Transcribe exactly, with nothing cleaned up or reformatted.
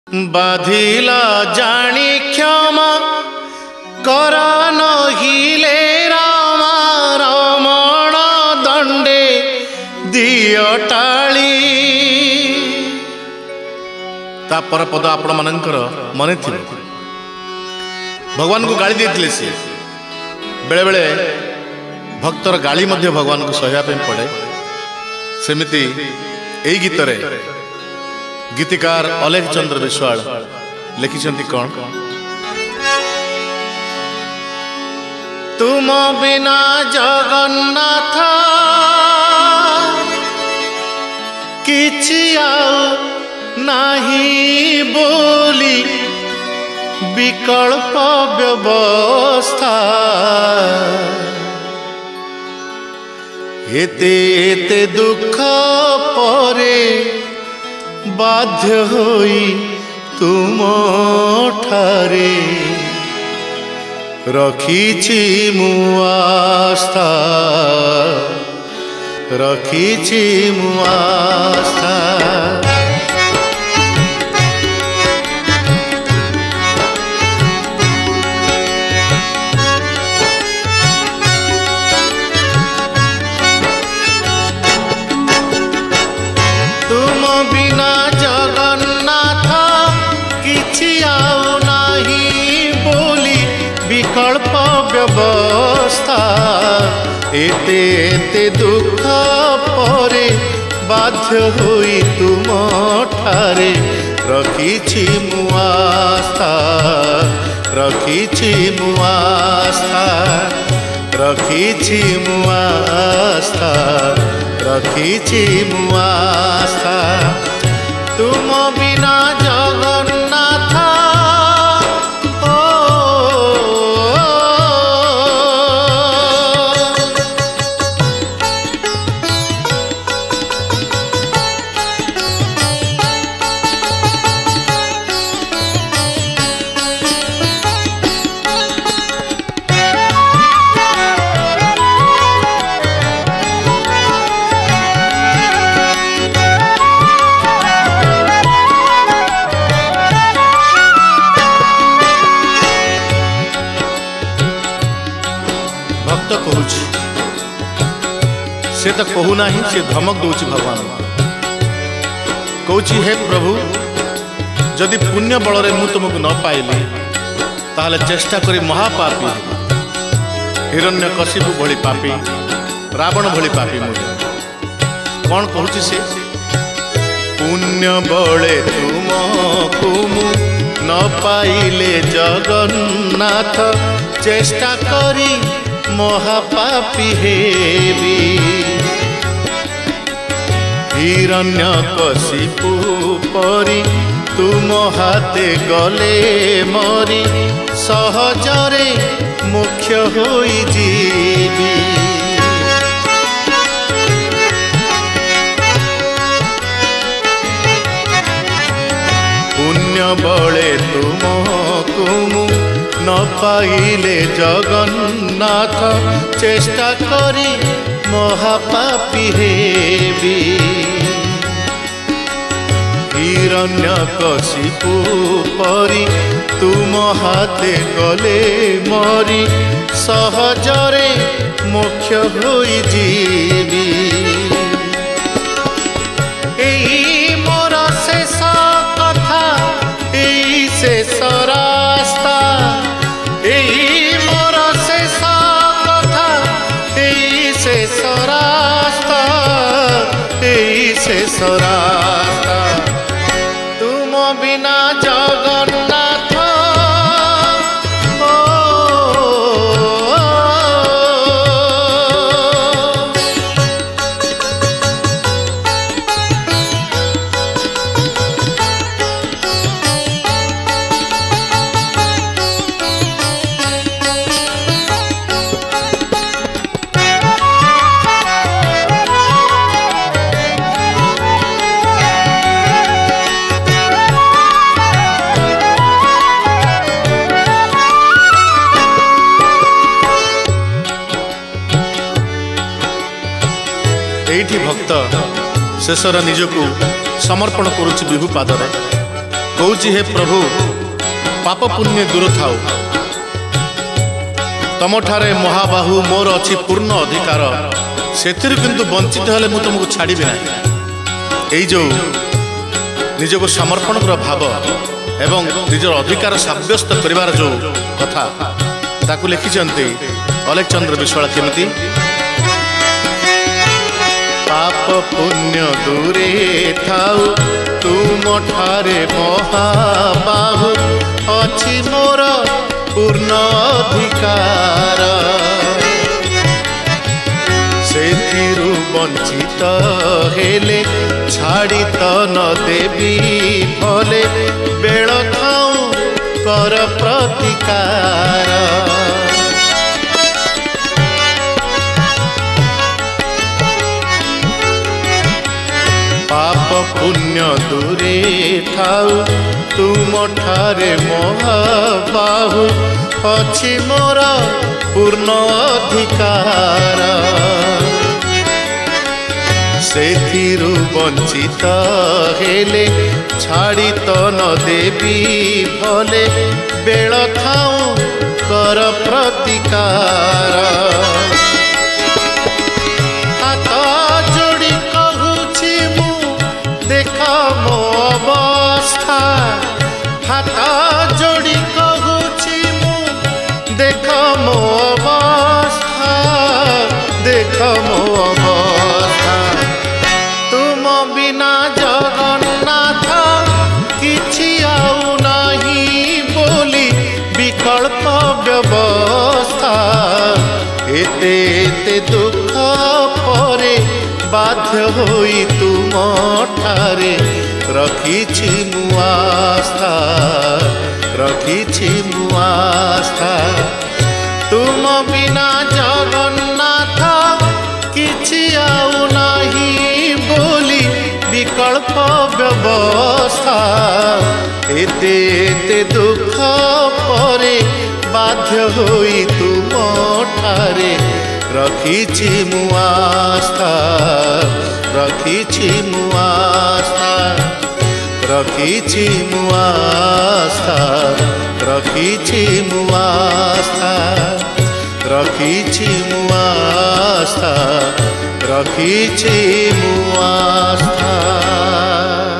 बाधिला जानी क्षमा कर नहिले रामा रमण दंडे दिय टाली। तापर पद आपण मानकर मन थी भगवान को गाली देते सी बेले बेले भक्तर गाली मध्य भगवान को सहया पड़े। सेमिति एई गीत रे गीतिकार अलेख चंद्र विश्वाल लिखिछंती कौन तुम बिना जगन्नाथ किछि आउ नाही बोली विकल्प व्यवस्था एते एते दुख परे बाध्य होई तुम ठारे रखीछि मु आस्था रखीछि मु आस्था। विकल्प व्यवस्था एते एते दुख परे बाध्य होई तुम ठारे रखीछि मु आस्था रखीछि मु आस्था रखीछि मु आस्था रखीछि मु आस्था। तुम बिना जगन्नाथ से तो कहू ना से धमक दौची भगवान कौची हे प्रभु जदि पुण्य बल मु तुमको न पाइली ताहले चेष्टा करी महापापी हिरण्य कशिपु भली पापी रावण भली पापी मुझे कौन कहूची से पुण्य बले तुमको मु न पाइले जगन्नाथ चेष्टा करी महापापी हेबी हिरण्य कशिपु परी तुम हाथे गले मरी सहजरे मुख्य होई जीवी। पुण्य बले तुमको मु न पाइले जगन्नाथ चेष्टा करी महापापी हेबी हिरण्य कशिपु परी तुम हाथे गले मरी सहजरे मोक्ष होई जीवी। एई मोर शेष कथा एई शेष रास्ता एई मोर शेष कथा एई शेष रास्ता एई शेष रास्ता तुम बिना जगन्नाथ भक्त शेषर निजक समर्पण करुच्ची विभु पादरे कौची हे प्रभु पाप पुण्य दूर थाउ तमठारे महाबाहु मोर अच्छी पूर्ण अधिकार से किंतु वंचित हेले मु तुमको छाड़ी ना यही जो निजको समर्पण भाव एवं निजर अधिकार सब्यस्त करिवार जो कथा ताकू लिखिचंती अलेख चंद्र विश्वाल केमिति पाप पुण्य दूरे थाउ तुम ठारे महाबाहु अछि मोर पूर्ण अधिकार सेथिरु वंचित हेले छाड़ी त न देवी भले बेल खाऊ कर प्रतिकार पाप पुण्य दूरे थाउ तुम ठारे महाबाहु अछि मोर पूर्ण अधिकार सेथिरु वंचित हेले छाड़ी त न देवी भले बेल खाऊ कर प्रतिकार हाथ जोड़ी कहूछि मु देख मो अवस्था हाथ जोड़ी कहूछि मु देख मो अवस्था देख मो अवस्था तुम बिना जगन्नाथ किछि आउ नहीं बोली विकल्प व्यवस्था एते एते दुख परे बाध्य होई तुम ठारे रखिछि मु आस्था रखिछि मु आस्था तुम बिना जगन्नाथ किछि आउ नहीं बोली विकल्प व्यवस्था एते एते दुख परे बाध्य होई तुम ठारे रखिछि मु आस्था रखिछि मु आस्था रखिछि मु आस्था रखिछि मु आस्था रखिछि मु आस्था रखिछि मु आस्था।